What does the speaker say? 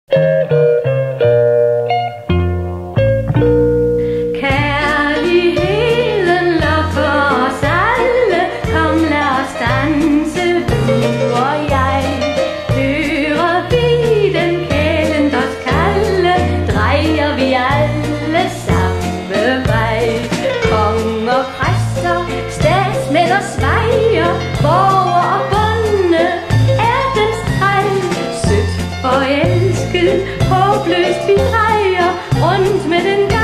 Kærligheden lokker os alle. Kom, lad os danse, du og jeg. Hører vi den kælenders kalde, drejer vi alle samme vej. Konger, præster, statsmænd og svejer, borger og bonde er dens træl. Sødt forelsket, håbløst vi drejer rundt med den